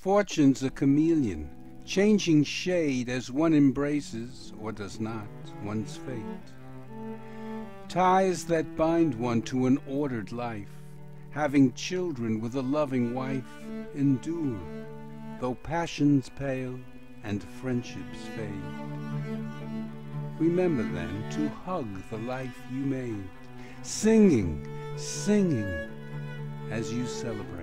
Fortune's a chameleon, changing shade as one embraces, or does not, one's fate. Ties that bind one to an ordered life, having children with a loving wife, endure, though passions pale and friendships fade. Remember then to hug the life you made, singing, singing as you celebrate.